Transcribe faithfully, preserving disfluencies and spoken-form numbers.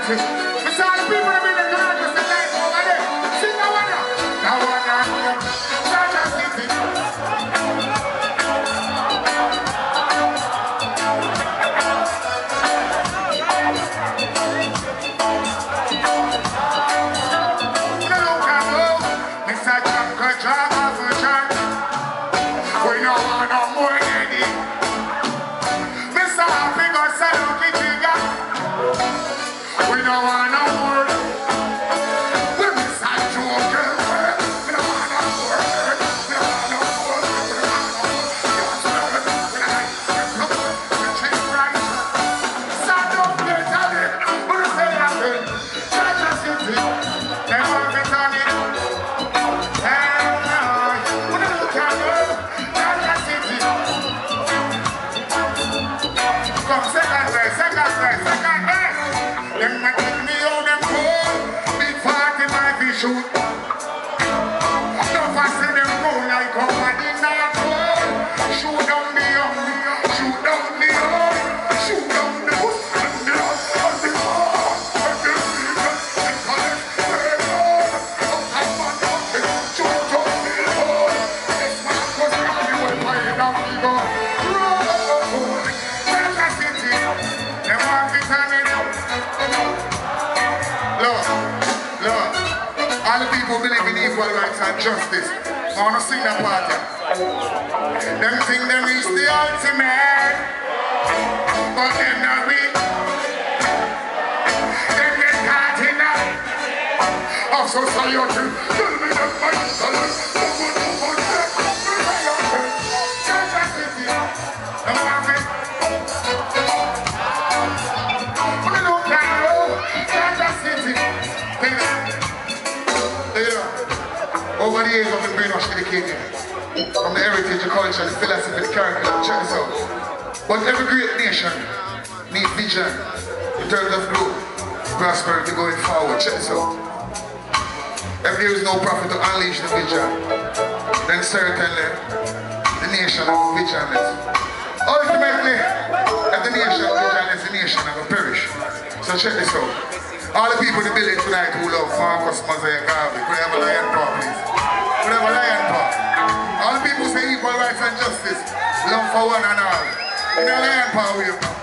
reality. It's all the people that been the God just the life over there. Sing that one now. That one now. Georgia City. Mister Jungle Drama for John. We don't want no more Eddie. Mister Happy got Saluki Jigga. We don't want no more. We Mister Jungle. We don't want no more. We don't want no more. We don't want no more. We don't want no more. We change right. Start up there, tell it. We don't say nothing. Georgia City. They want me on it. Second verse, second verse, second verse. Them a tell me how them cold. Big forty-five we shoot. No faster them go like how I did not cold. Shoot down the young, shoot down the old, shoot down the hood and the house and the hall. And the secret and college very old. Up and man up the shoot down the old. This man goes down the way way down the go. All the people believe in equal rights and justice. I want to sing that part. Them think they reach the ultimate, but them not reach. Them get caught in that of society. Tell me that my son Georgia City. Don't have it. Look at Georgia City. Over the years of the brainwash educated from the heritage, the culture, the philosophy, the curriculum, check this out. But every great nation needs vision in terms of growth, prosperity going forward, check this out. If there is no profit to unleash the vision, then certainly the nation will be visionless. Ultimately, if the nation is visionless, the nation will perish. So check this out. All the people in the building tonight who love Marcus Mosiah Garvey, could I have a lion paw, please? Could I have a lion paw? All the people who say equal rights and justice, love for one and all. In a lion paw, will you?